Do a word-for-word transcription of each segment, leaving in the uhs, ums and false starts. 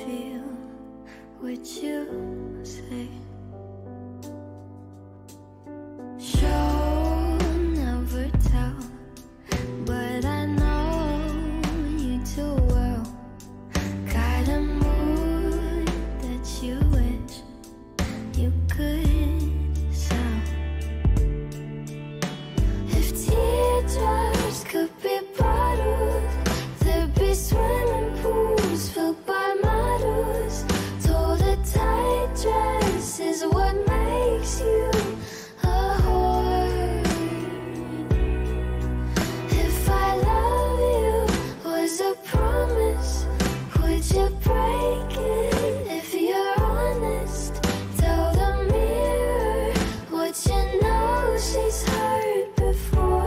feel what you say. Show, never tell, but I know you too well. Got a mood that you wish you could sell. If teardrops could be bottled, there'd be swimming pools filled by models. Told a tight dress is what makes you a whore. If I love you was a promise, would you break it? If you're honest, tell the mirror what you know she's heard before.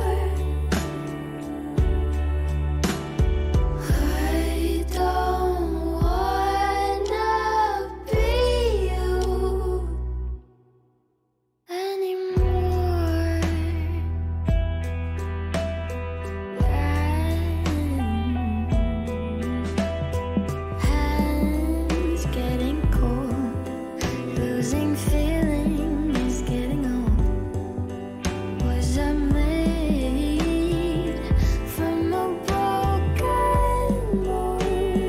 I don't wanna be you anymore. Hands getting cold, losing feeling is getting old. Was I made from a broken mold?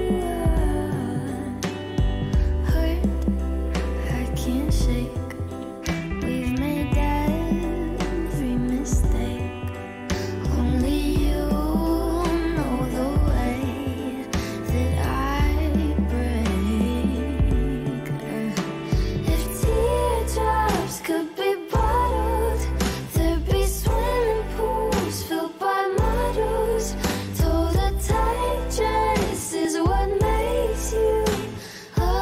Hurt, I can't shake. We've made every mistake. Only you know the way that I break. If teardrops could be bottled, there'd be swimming pools filled by models. Told a tight dress is what makes you a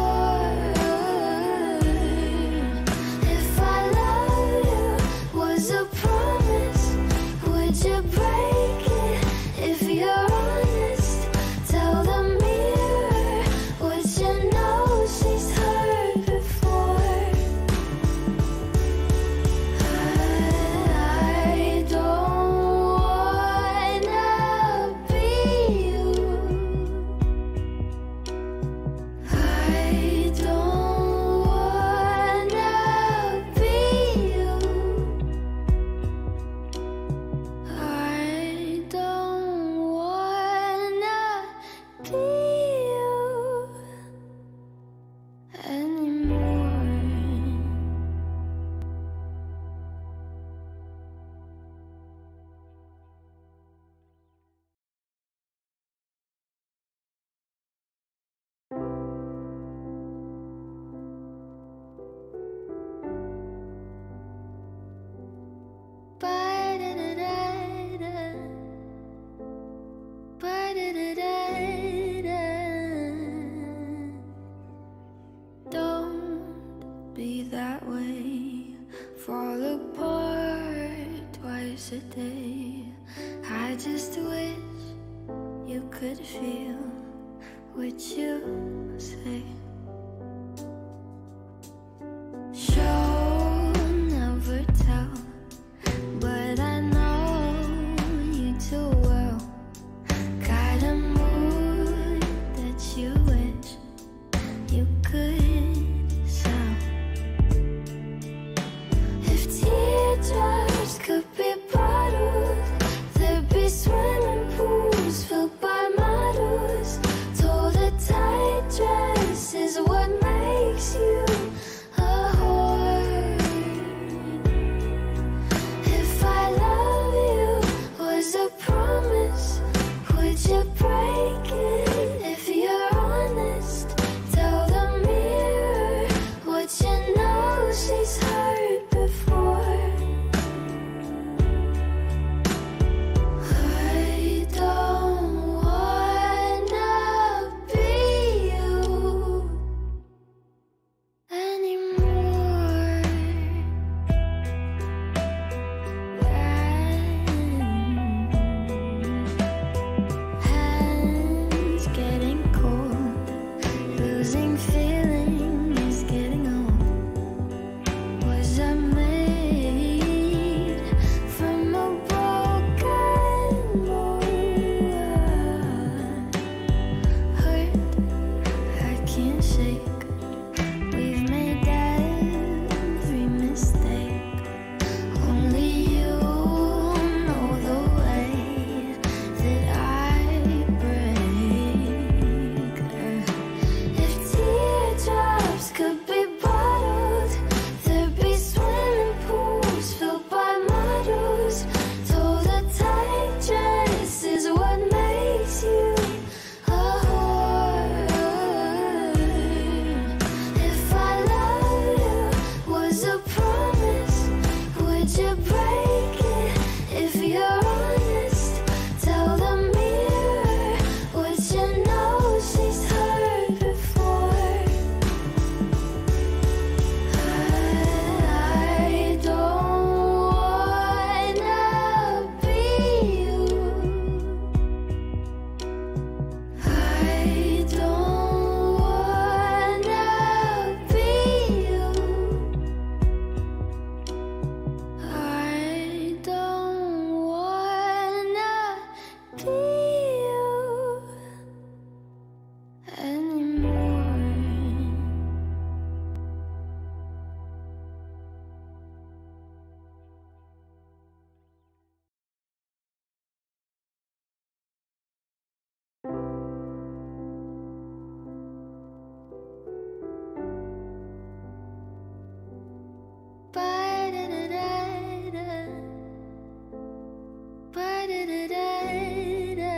whore. If I love you was a promise, would you break it? If you're honest, tell the mirror what you know she's heard before. I don't wanna be you. I don't wanna be you. I don't wanna be you anymore. Ba-da-da-da-da. Ba-da-da-da-da. Don't be that way. Fall apart twice a day. I just wish you could feel what you say. Show, never tell, but I know you too well. Got a mood that you wish you could sell. If teardrops could be bottled, there'd be swimming pools filled by models. Told a tight dress shake. We've made every mistake. Only you know the way that I break. If teardrops could be bottled, there'd be swimming pools filled by models. Told a tight dress is what makes you a whore. If I loved you was a promise, would you break it? If you're honest, tell the mirror what you know she's heard before. I don't wanna be you. I don't wanna be you. I don't wanna be you anymore. Ba-da-da-da-da. Ba-da-da-da-da.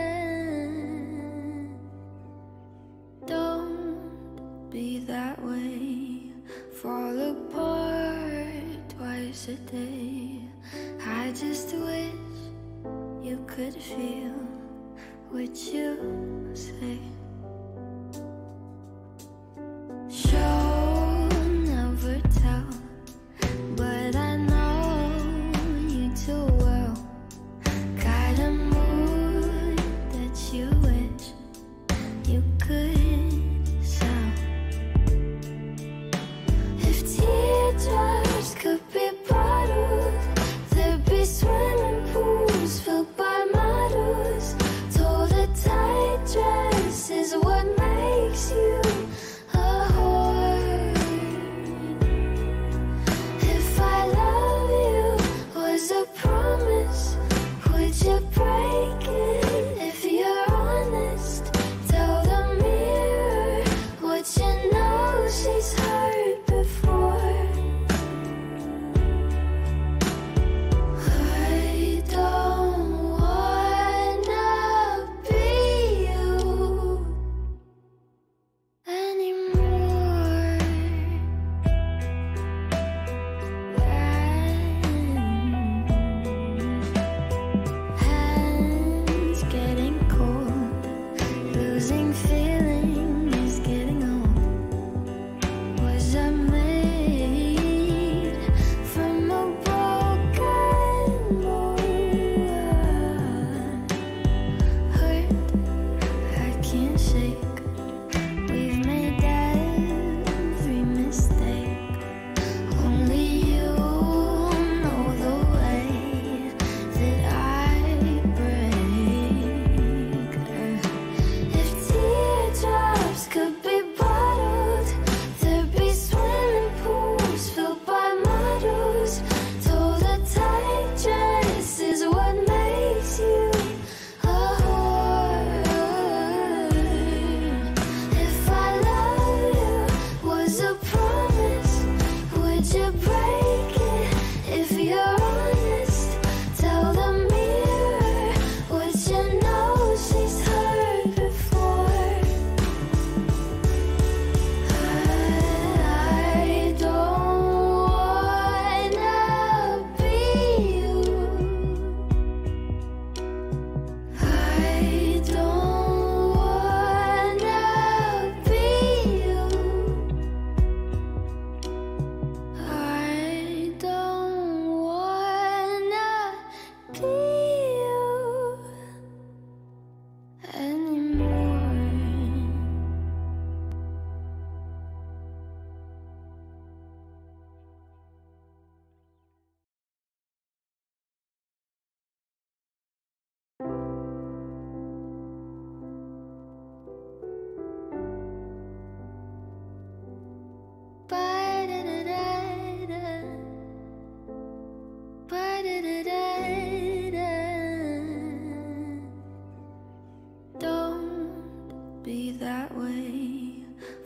Don't be that way. Fall apart twice a day. I just wish you could feel what you say. Show, never tell, but I know you too well. Got a mood that you wish you could sell. If teardrops could be bottled, there'd be swimming pools filled by models. Told a tight dress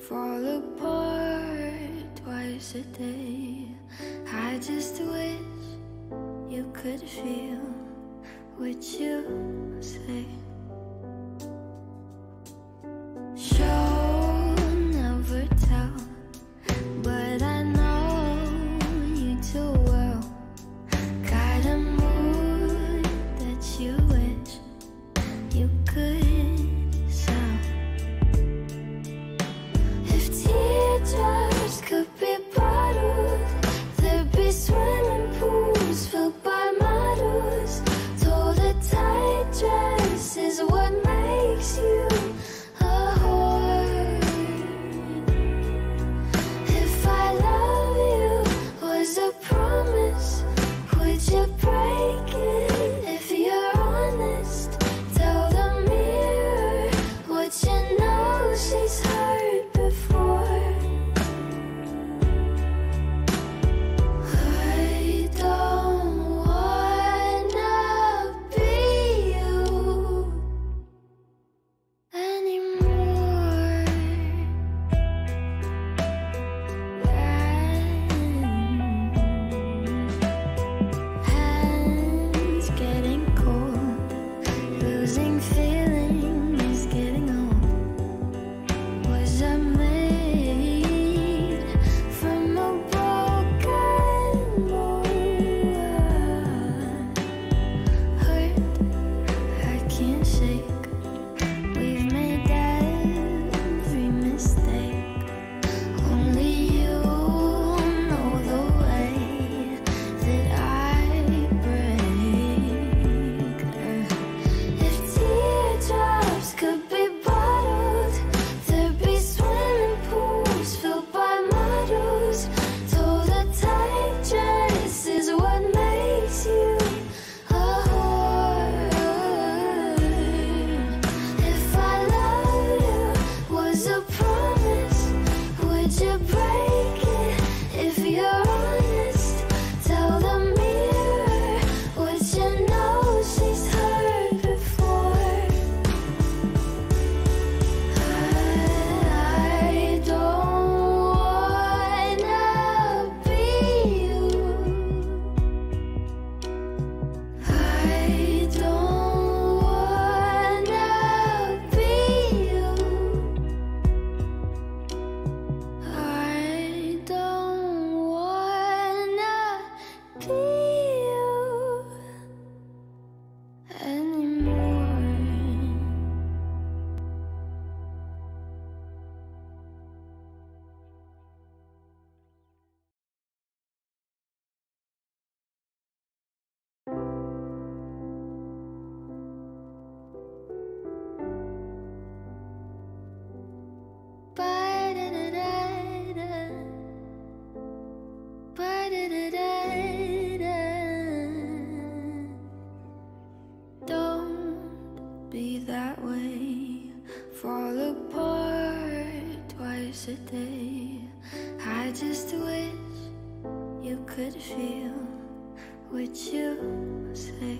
fall apart twice a day. I just wish you could feel what you say. Show, never tell, but I know you too well. Got a mood that you wish you could sell. If teardrops could be bottled, there'd be swimming pools filled by models. Told a tight dress is what makes you a whore. If I love you was a promise, would you break it? If you're honest, tell the mirror what you know she's heard before. I don't wanna be you anymore. Hands getting cold, losing feeling is getting old. Was I made from a broken mold? Hurt, I can't shake. We've made every mistake. Only you know the way that I break. If teardrops could be bottled, there'd be swimming pools filled by models. Told a tight dress is what makes you a whore. If I love you was a promise, would you break it? If you're honest, tell the mirror what you know she's heard before. I don't wanna be you. I don't wanna be you. I don't wanna be you anymore. Ba-da-da-da-da. Ba-da-da-da-da. Don't be that way. Fall apart twice a day. I just wish you could feel what you say.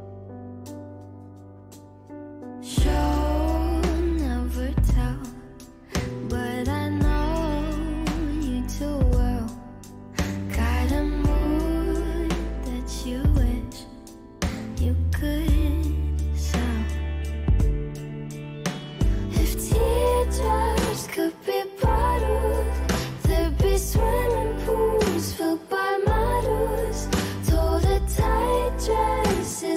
Show, never tell, but I know you too well. Got a mood that you wish you could sell. If teardrops could be bottled, there'd be swimming pools filled by models. Told a tight dress is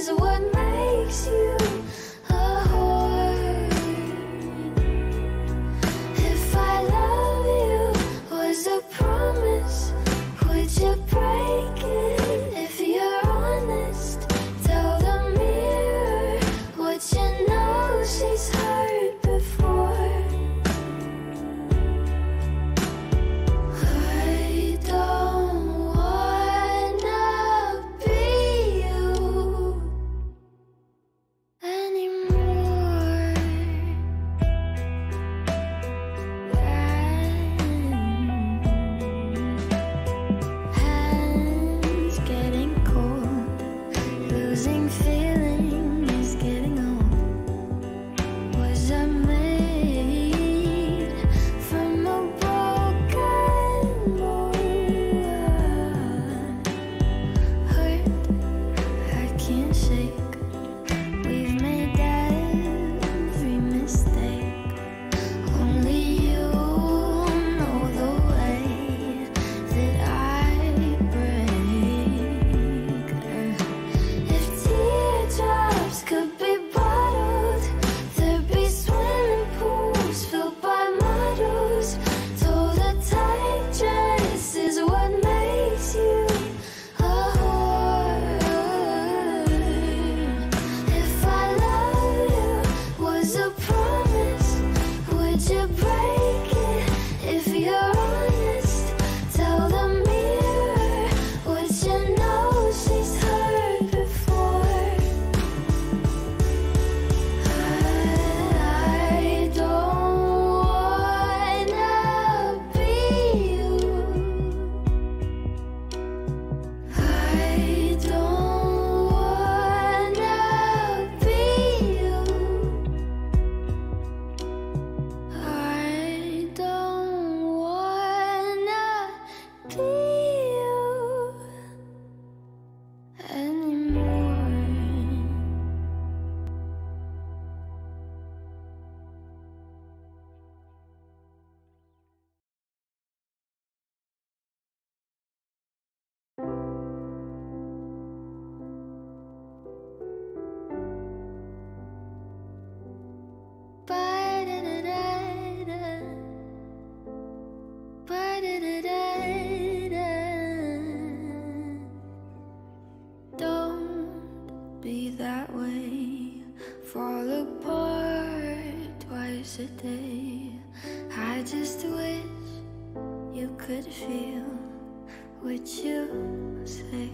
could feel what you say.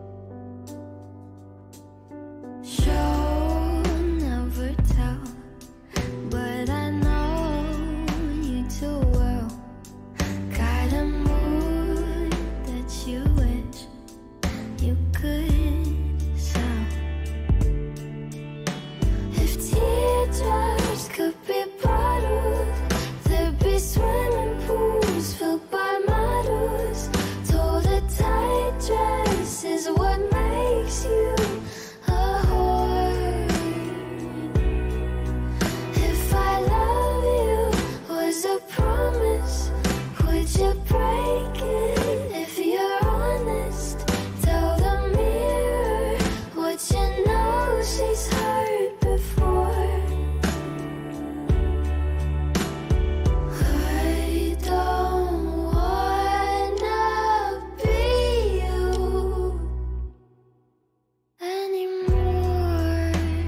Show, never tell, but I know you too well. Got a mood that you wish you could sell. If teardrops could be bottled, there'd be swimming pools filled by models. Told a tight dress is what makes you a whore. If I love you was a promise, would you break it? If you're honest, tell the mirror what you know she's heard before. I don't wanna be you anymore.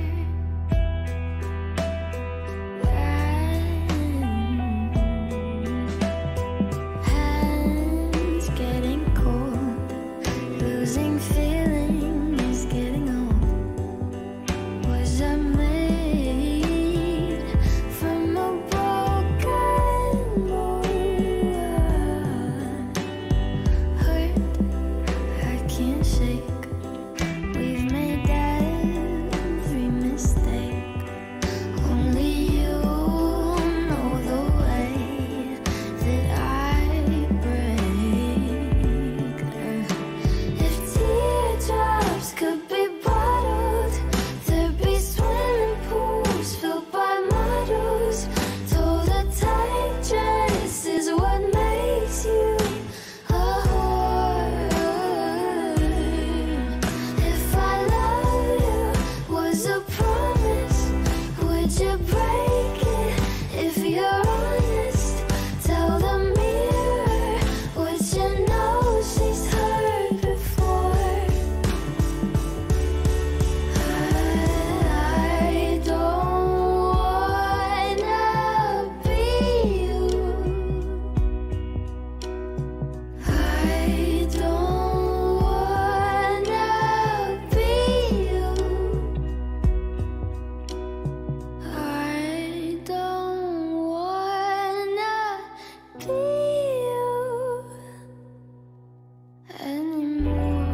Hands getting cold, losing feeling is getting old. Was I made from a broken mold? Hurt, I can't shake. We've made every mistake. Only you know the way that I break. If teardrops could be bottled, there'd be swimming pools filled by models. Told a tight dress is what makes you a whore. If I love you was a promise, would you break it? If you're honest, tell the mirror what you know she's heard before. I don't wanna be you. I don't wanna be you. I don't wanna be you anymore.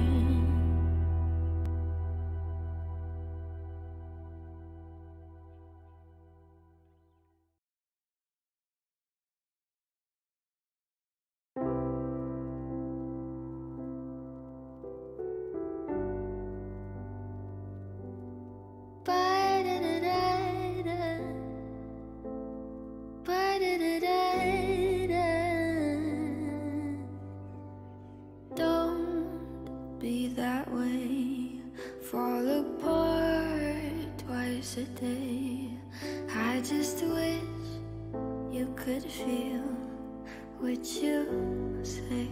Ba-da-da-da-da. Ba-da-da-da-da. Don't be that way. Fall apart twice a day. I just wish you could feel what you say.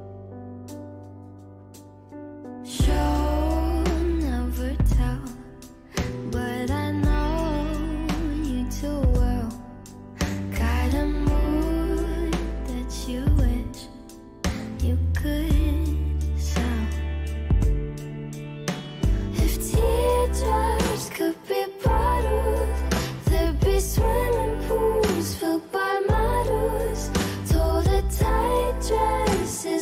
Show, never tell, but I know you too well. Got a mood that you wish you could sell. If teardrops could be bottled, there'd be swimming pools filled by models. Told a tight dress is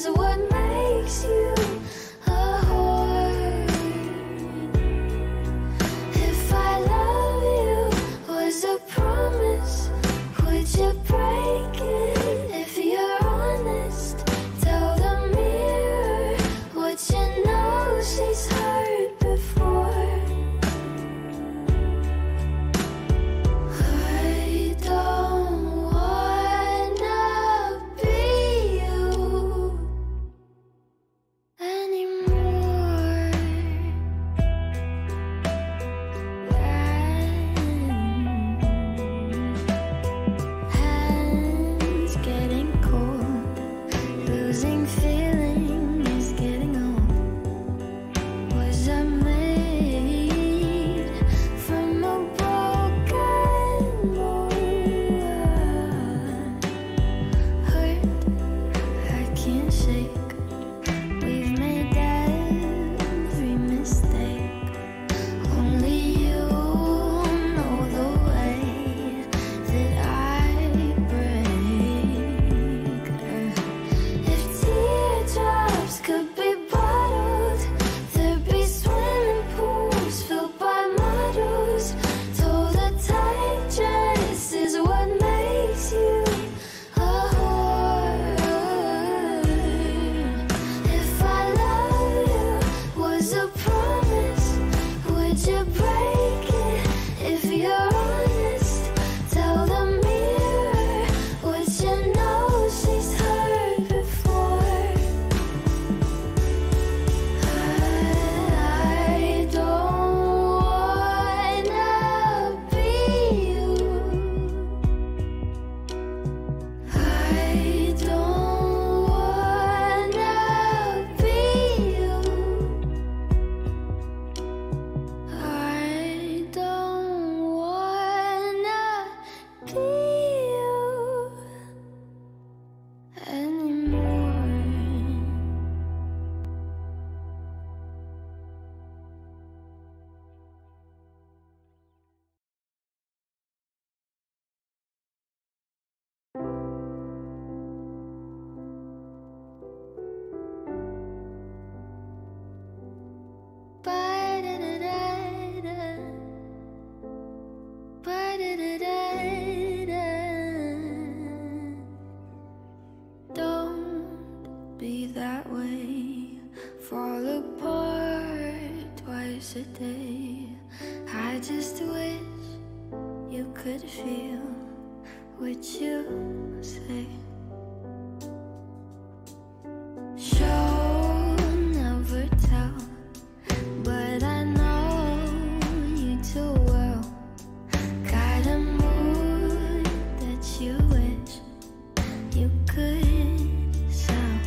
that way. Fall apart twice a day. I just wish you could feel what you say. Show, never tell, but I know you too well. Got a mood that you wish you could sell.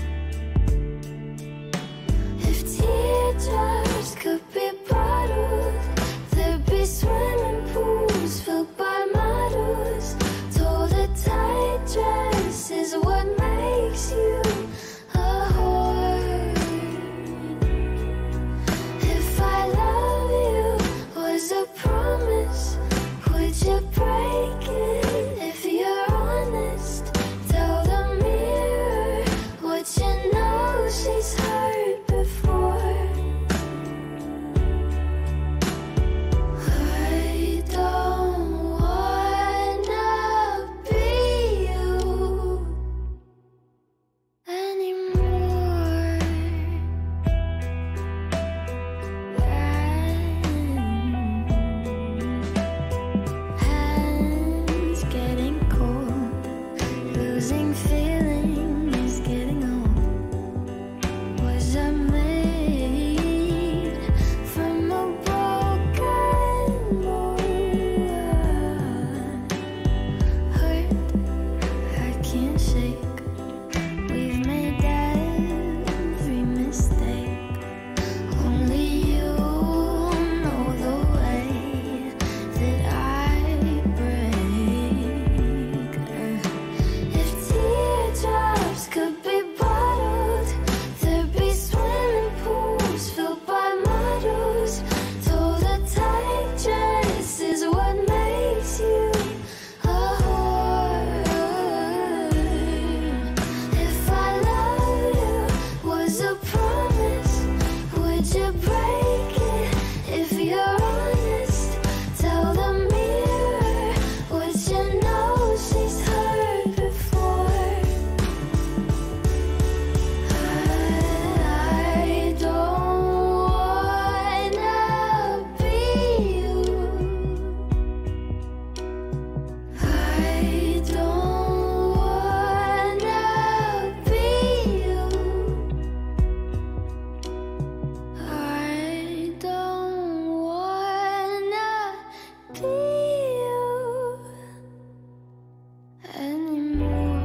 If teardrops could be bottled, there'd be swimming pools filled by models. Told a tight dress is what makes you a whore. If I love you was a promise, would you break it? If you're honest, tell the mirror what you know she's heard before. I don't wanna be you anymore. Hands getting cold, losing feeling is getting old. Was I made from a broken mold? Hurt, I can't shake. We've made every mistake. Only you know the way that I break. If teardrops could be bottled, there'd be swimming pools filled by models. Told a tight dress is what makes you a whore. If I love you was a promise, would you break it? If you're honest, tell the mirror what you know she's heard before. I don't wanna be you. I don't wanna be you. I don't wanna be you anymore.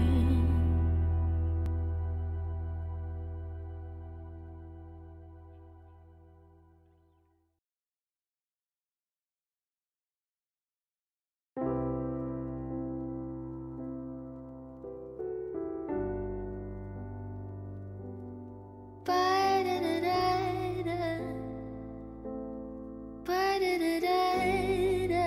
Ba-da-da-da-da. Ba-da-da-da-da.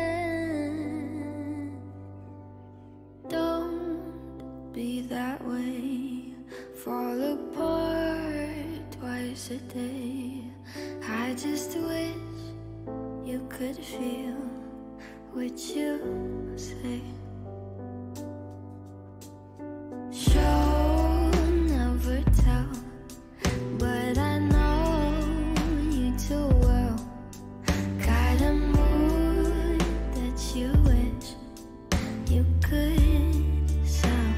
Don't be that way. Fall apart twice a day. I just wish you could feel what you say. Show, never tell, but I know you too well. Got a mood that you wish you could sell.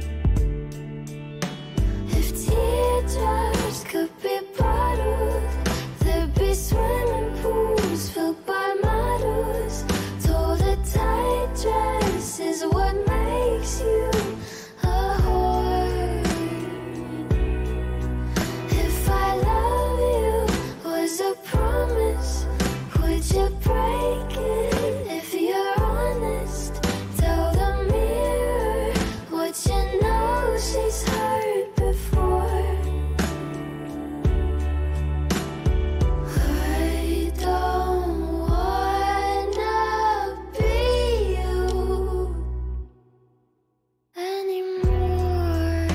If teardrops could be bottled, there'd be swimming pools filled by models. Told a tight dress is what makes you a whore. If I love you was a promise, would you break it? If you're honest, tell the mirror what you know she's heard before. I don't wanna be you anymore.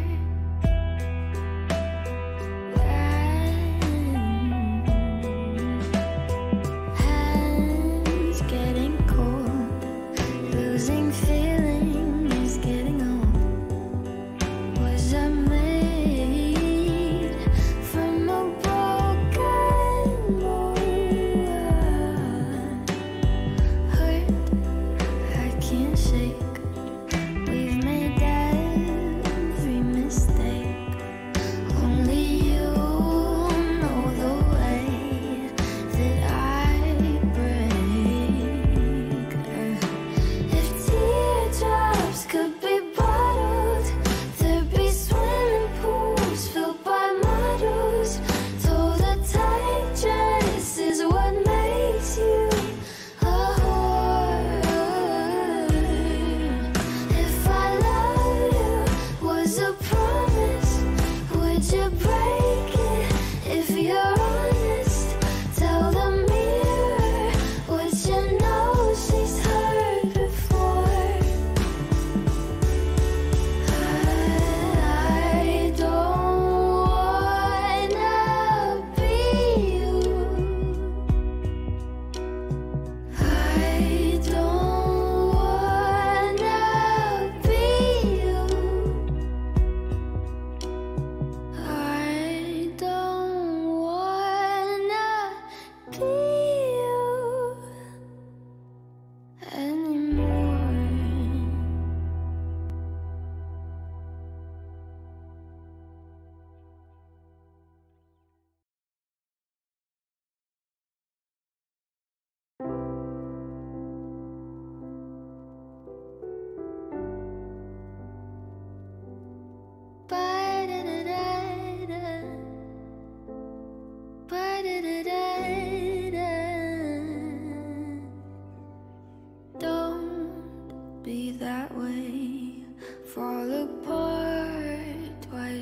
Hands getting cold, losing feeling is getting old. Was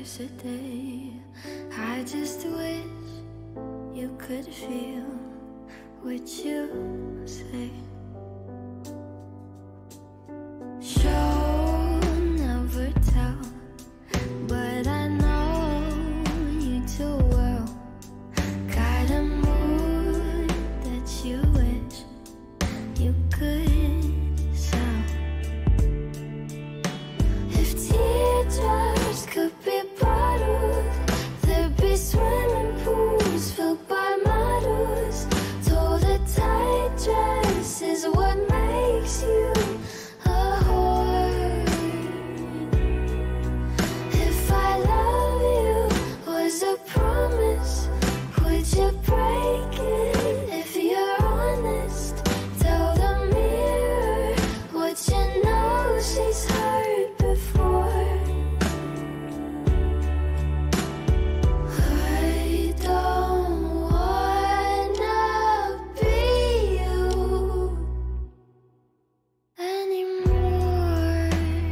twice a day. I just wish you could feel what you say. Show, never tell, but I know you too well. Got a mood that you wish you could sell. If teardrops could be bottled, there'd be swimming pools filled by models. Told a tight dress is what makes you a whore. If I love you was a promise, would you break it? If you're honest, tell the mirror what you know she's heard before. I don't wanna be you anymore.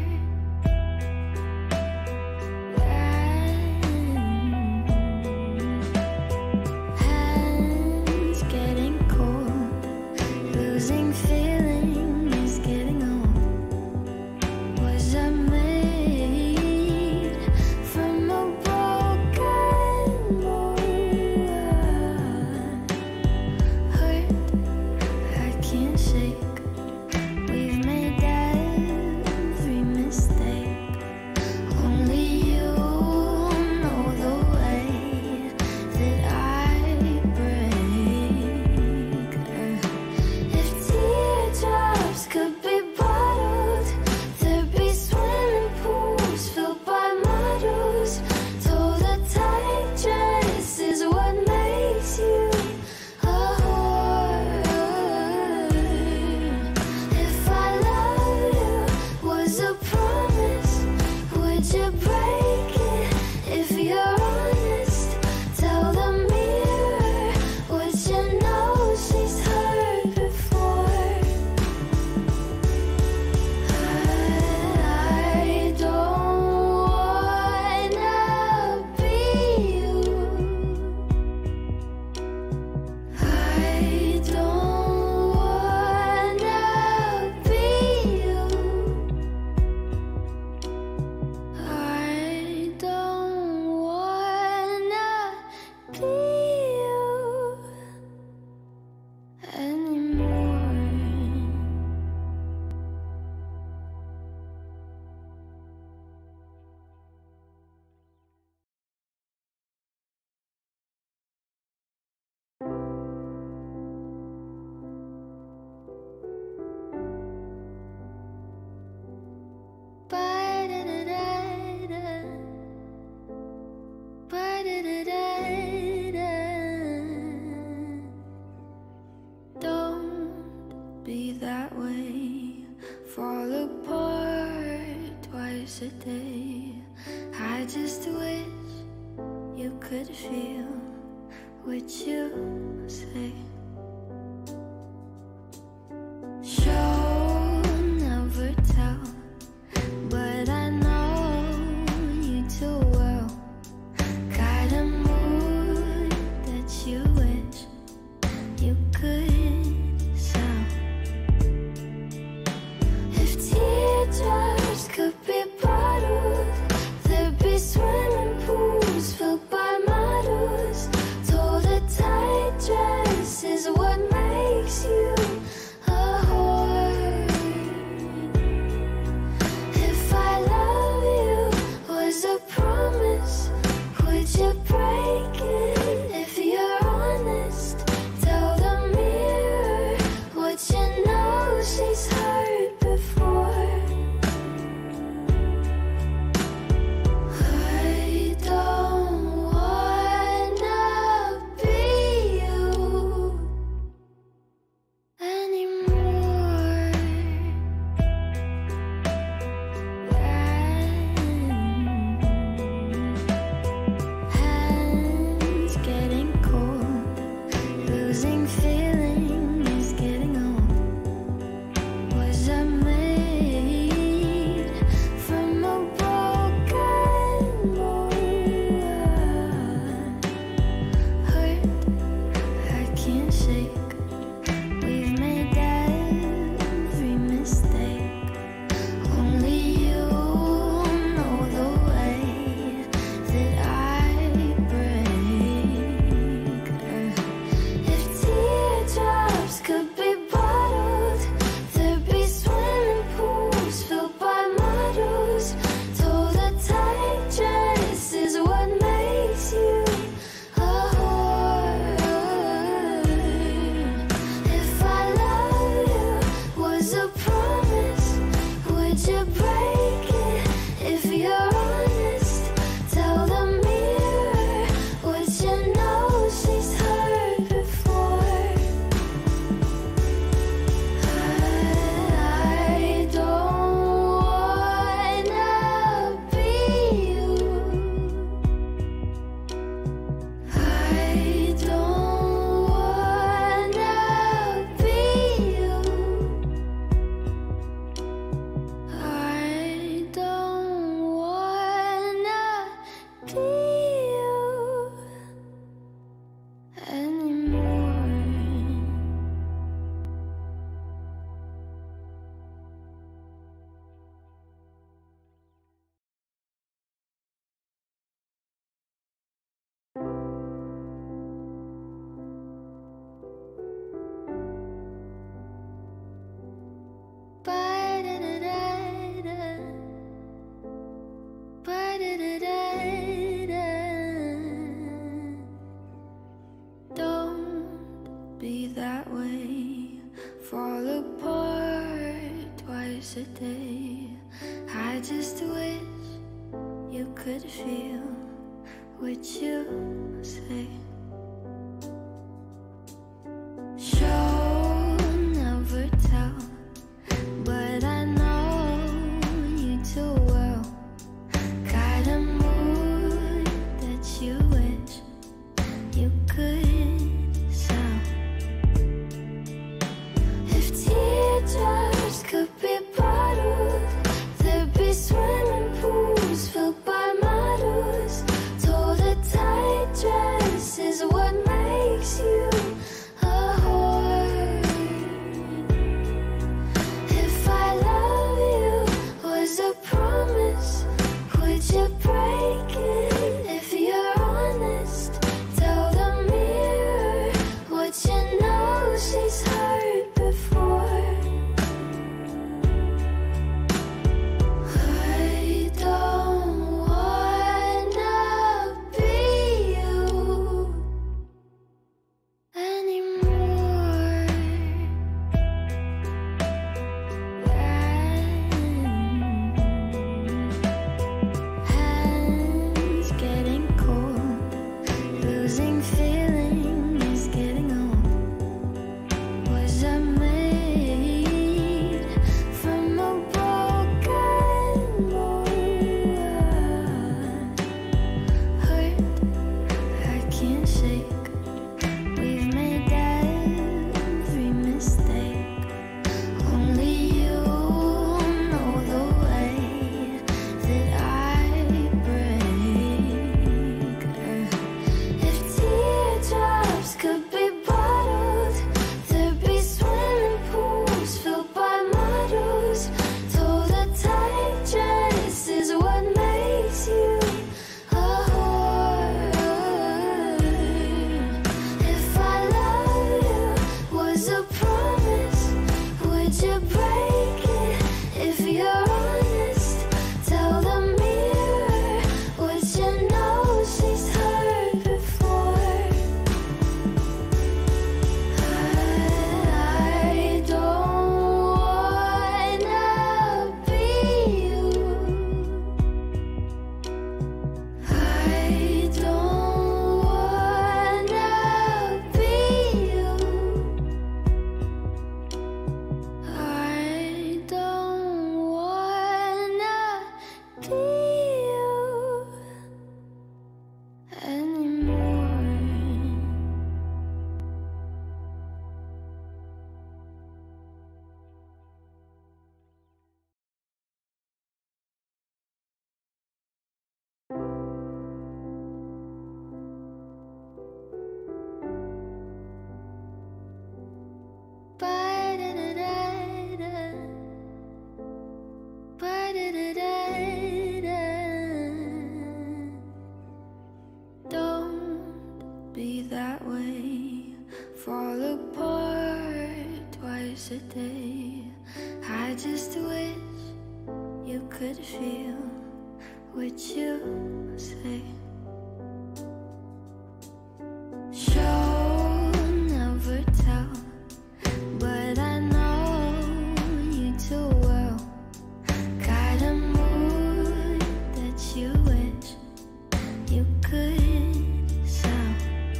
Hands getting cold, losing feeling is getting old. Was I made from a broken mold? Hurt, I can't shake. We've made every mistake. Only you know the way that I break. If teardrops could be bottled, there'd be swimming pools filled by models. Told a tight dress is what makes you a whore. If I love you was a promise, would you break it? If you're honest, tell the mirror what you know she's heard before. I don't wanna be you. I don't wanna be you. I don't wanna be you anymore. Ba-da-da-da-da. Ba-da-da-da-da. Don't be that way. Fall apart twice a day. I just wish you could feel what you say. Show, never tell, but I know you too well. Got a mood that you wish you could sell. If teardrops could be bottled, there'd be swimming pools filled by models. Told a tight dress is a day. I just wish you could feel what you say. Show, never tell, but I know you too well. Got a mood that you wish you could sell. If teardrops could be bottled, there'd be swimming pools filled by models. Told a tight dress is what makes you a whore. If I love you was a promise, would you break it? If you're honest, tell the mirror what you know she's heard before. I don't wanna be you anymore. Hands getting cold, losing feeling is getting old. Was I made from a broken mold? Hurt, I can't shake. We've made every mistake. Only you know the way that I break. If teardrops could be bottled, there'd be swimming pools filled by models. Told a tight dress is what makes you a whore. If I love you was a promise, would you break it? If you're honest, tell the mirror what you know she's heard before. I don't wanna be you. I don't wanna be you. I don't wanna be you anymore. Ba-da-da-da-da. Ba-da-da-da-da. Don't be that way. Fall apart twice a day. I just wish you could feel what you say. Show, never tell, but I know you too well. Got a mood that you wish you could sell.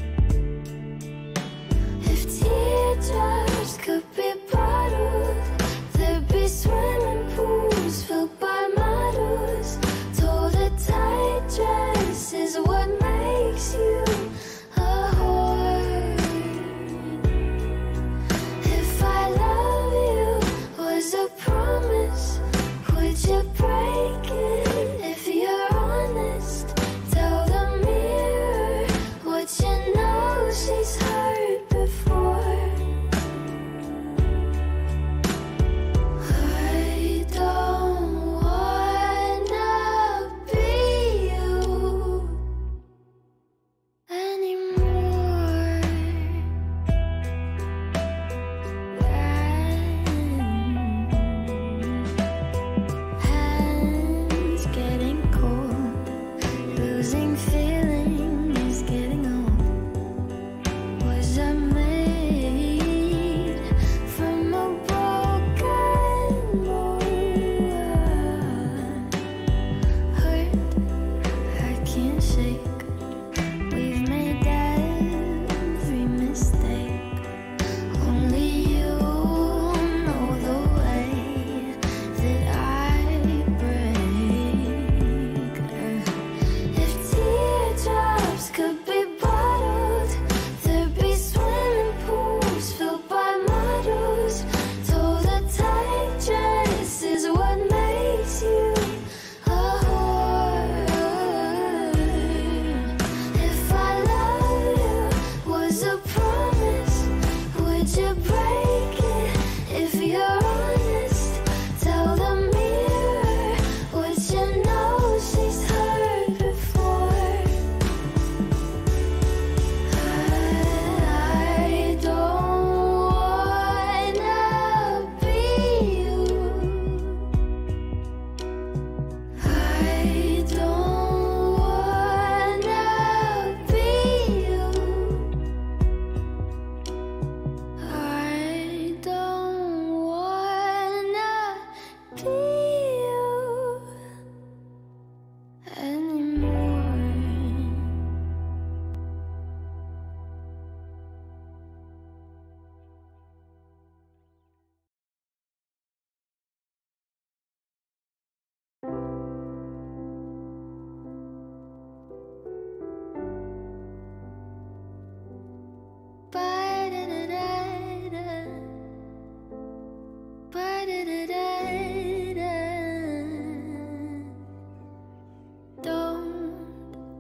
If teardrops could be bottled, there'd be swimming pools filled by models. Told a tight dress is what makes you a whore. If I love you was a promise, would you break it? If you're honest, tell the mirror what you know she's heard before. I don't wanna be you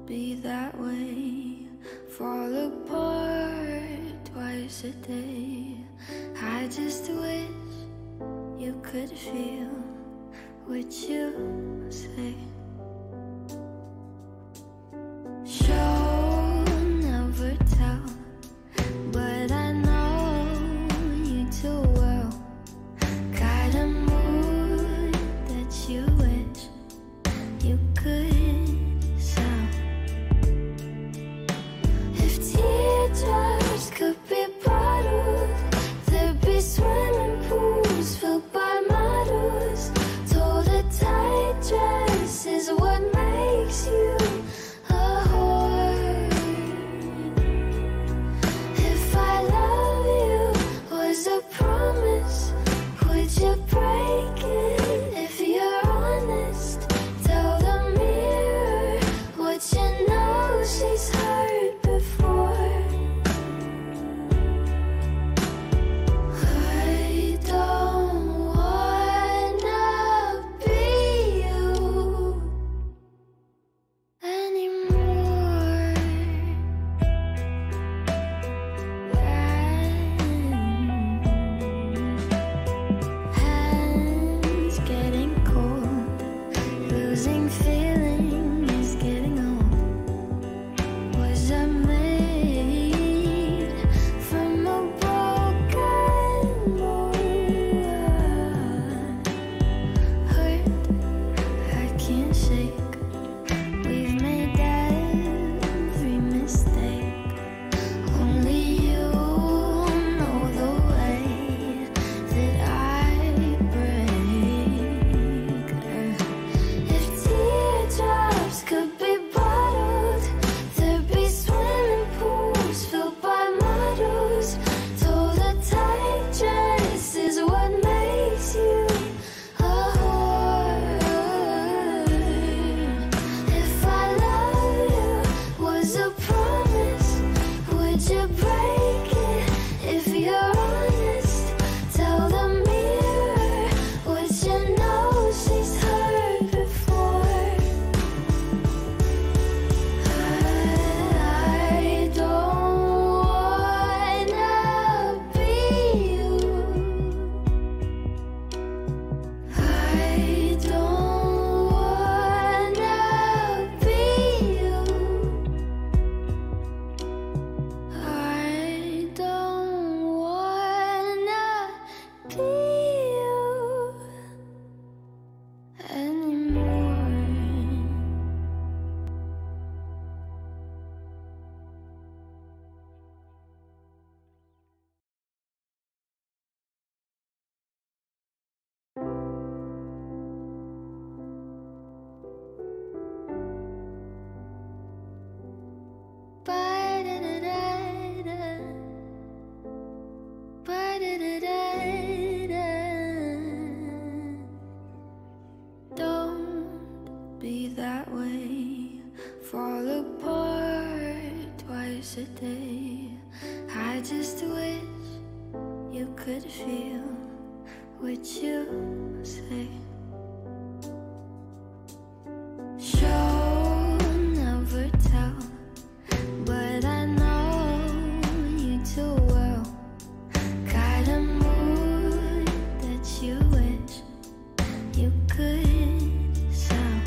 be that way. Fall apart twice a day. I just wish you could feel what you say. Show, never tell, but I know you too well. Got a mood that you wish you could sell. If teardrops could be bottled, there'd be swimming pools filled by models. Told a tight dress is what makes you a whore. If I love you was a promise, would you break it? If you're honest, tell the mirror what you know she's heard before. I don't wanna be you anymore. Hands getting cold, losing feeling is getting old. Was I made from a broken mold? Hurt, I can't shake. We've made every mistake. Only you know the way that I break. If teardrops could be bottled, there'd be swimming pools filled by models. Told a tight dress is what makes you a whore. If I love you was a promise, would you break it? If you're honest, tell the mirror what you know she's heard before. I don't wanna be you. I don't wanna be you. I don't wanna be you anymore. Ba-da-da-da-da. Ba-da-da-da-da. Don't be that way. Fall apart twice a day. I just wish you could feel what you say. Show, never tell, but I know you too well. Got a mood that you wish you could sell.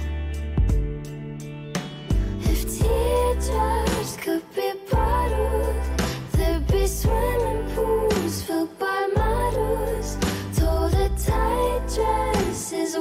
If teardrops could be bottled, there'd be swimming pools filled by models. Told a tight dress is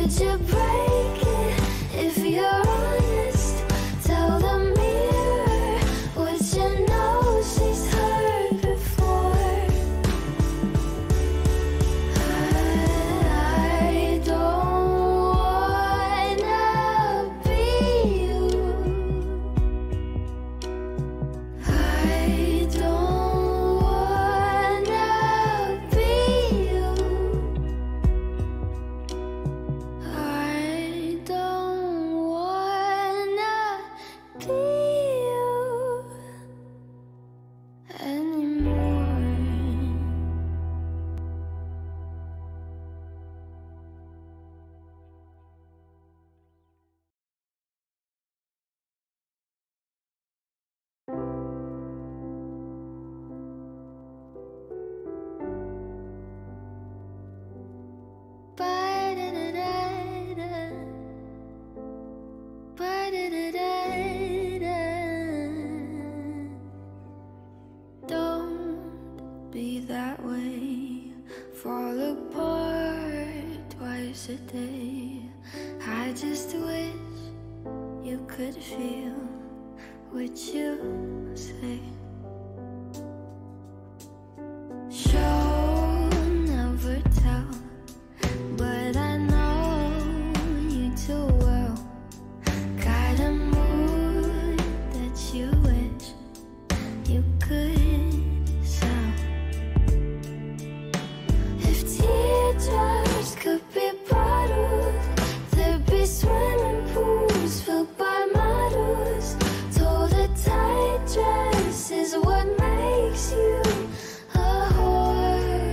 Would you break it if you're honest? Tell the mirror, would you know she's hurt before? I don't wanna be you. I don't wanna be you. I don't wanna be you anymore. Ba-da-da-da-da. Ba-da-da-da-da. Don't be that way. Fall apart twice a day. I just wish you could feel what you say. Show, never tell, but I know you too well. Got a mood that you wish you could sell. If teardrops could be bottled, there'd be swimming pools filled by models. Told a tight dress is what makes you a whore.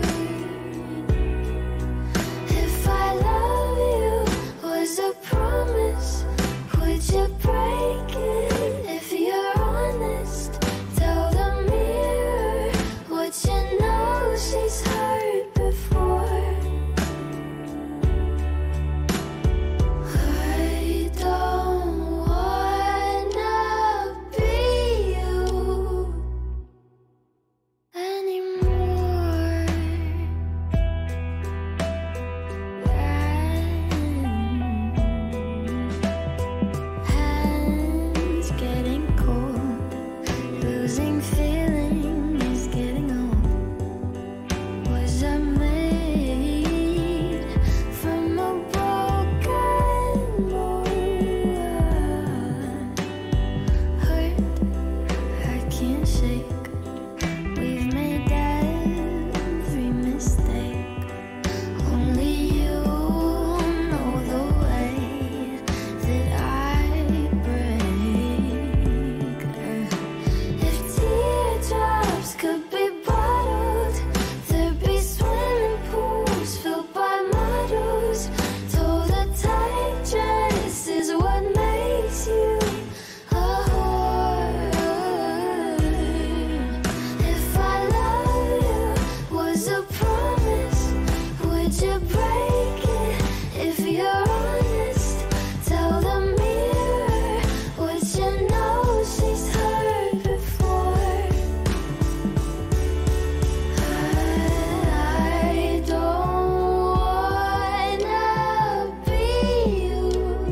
If I love you was a promise, would you break it if you're honest? Tell the mirror, would you know she's hurt before? I don't wanna be you anymore. Hands getting cold, losing feeling is getting old. Was I made from a broken mold? Hurt, I can't shake. We've made every mistake. Only you know the way that I break. If teardrops could be bottled, there'd be swimming pools filled by models. Told a tight dress is what makes you a whore. If I love you was a promise, would you break it if you're honest? Tell the mirror, would you know she's hurt before? I don't wanna be you.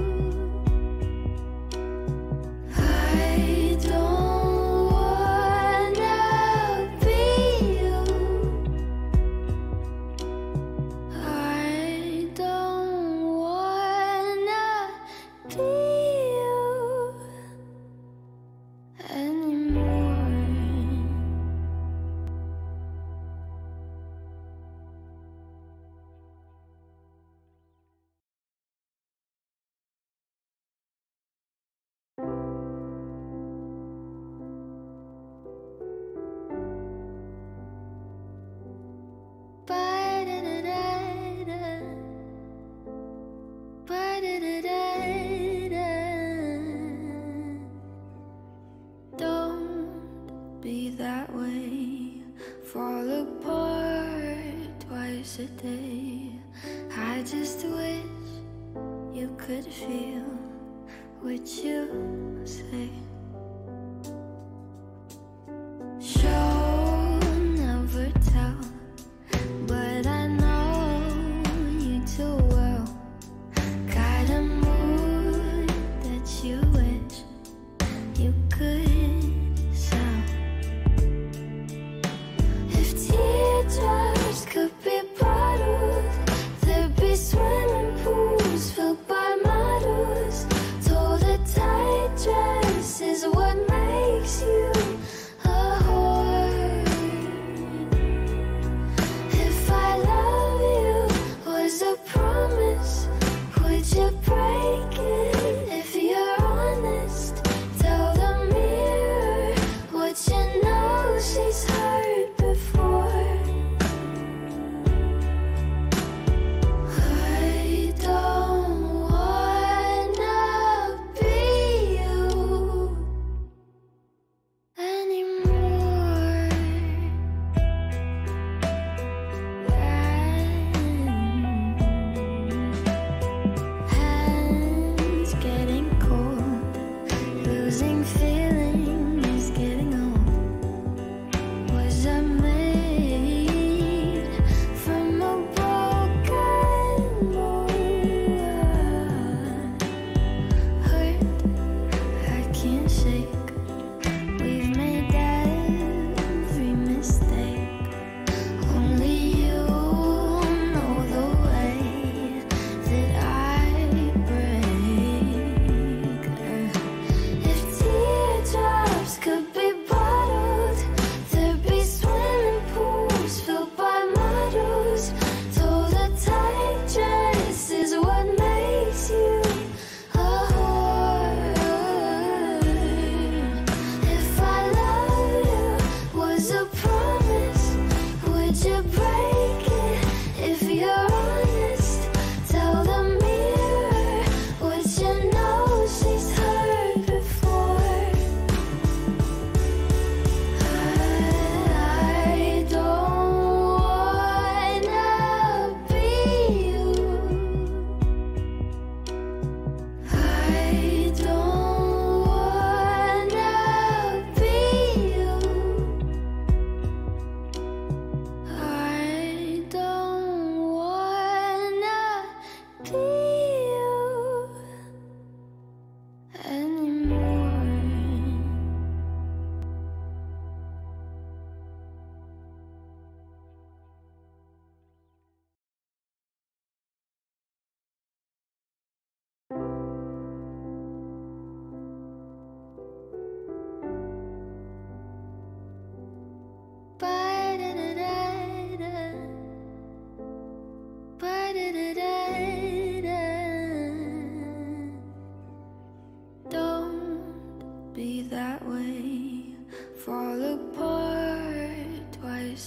I don't wanna be you. I don't wanna be you anymore. Ba-da-da-da-da. Ba-da-da-da-da. Don't be that way. Fall apart twice a day. I just wish you could feel what you say. Show, never tell, but I know you too well.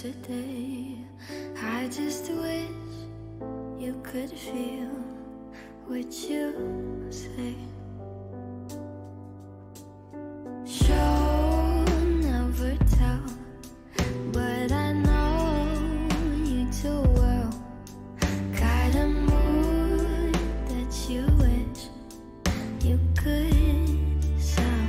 yesterday. I just wish you could feel what you say. Show never tell, but I know you too well. Got a mood that you wish you could sell.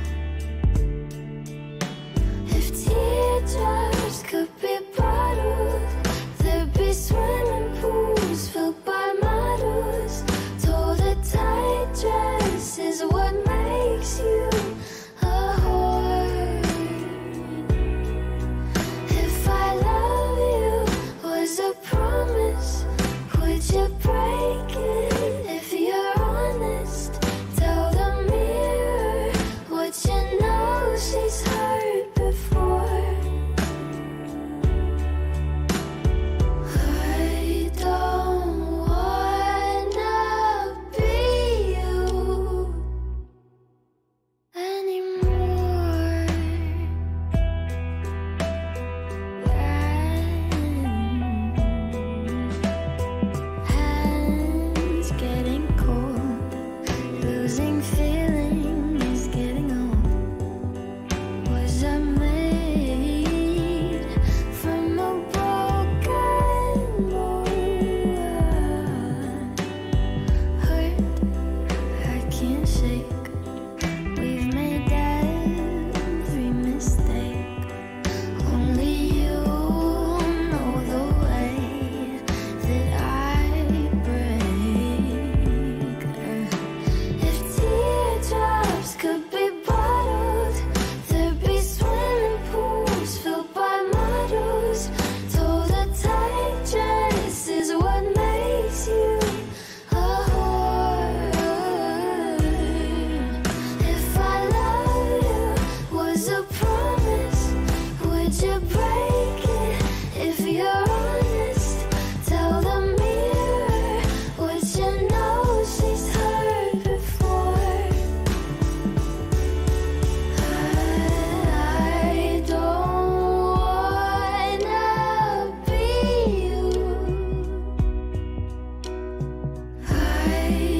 If teardrops could be bottled, there'd be swimming pools filled by models. Told a tight dress is what makes you a whore. If I love you was a promise, would you break it? If you're honest, tell the mirror what you know she's heard before. I don't wanna be you anymore. Hands getting cold, losing feeling is getting old. Was I made from a broken mold? Hurt, I can't shake. We've made every mistake. Only you know the way that I break. If teardrops could be bottled, there'd be swimming pools filled by models. Told a tight dress is what makes you a whore. If I love you was a promise, would you break it? If you're honest, tell the mirror what you know she's heard before. I don't wanna be you. I